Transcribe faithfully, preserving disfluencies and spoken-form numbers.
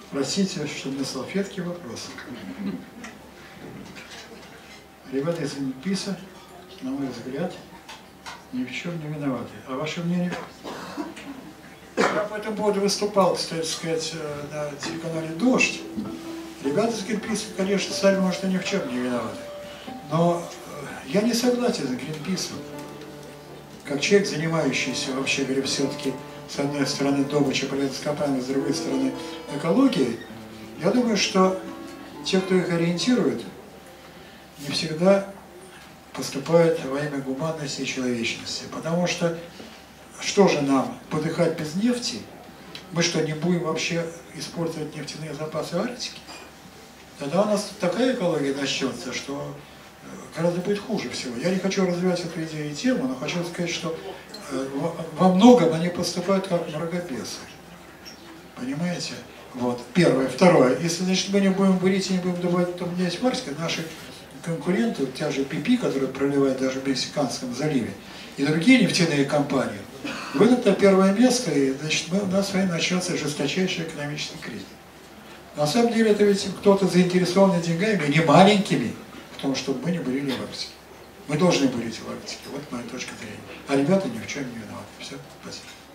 Простите, что на салфетке вопрос. Ребята из Гринписа, на мой взгляд, ни в чем не виноваты. А ваше мнение? Я по этому поводу выступал, кстати сказать, на телеканале «Дождь». Ребята из Гринписа, конечно, сами, может, и ни в чем не виноваты. Но я не согласен с Гринписом. Как человек, занимающийся, вообще говоря, все-таки, с одной стороны, добычей полезных ископаемых, с другой стороны, экологией, я думаю, что те, кто их ориентирует, не всегда поступают во имя гуманности и человечности. Потому что, что же нам, подыхать без нефти? Мы что, не будем вообще использовать нефтяные запасы Арктики? Тогда у нас такая экология начнется, что гораздо будет хуже всего. Я не хочу развивать эту идею и тему, но хочу сказать, что во многом они поступают как мракобесы. Понимаете? Вот. Первое. Второе. Если, значит, мы не будем бурить и не будем добавить там нефть в Арктике, наши конкуренты, те же пи пи, которые проливают даже в Мексиканском заливе, и другие нефтяные компании, выйдут на первое место, и, значит, мы, у нас с вами начнется жесточайший экономический кризис. На самом деле, это ведь кто-то заинтересован деньгами, не маленькими, в том, чтобы мы не бурили в Арктике. Мы должны бурить в Арктике. Вот моя точка зрения. А ребята ни в чем не виноваты. Все, спасибо.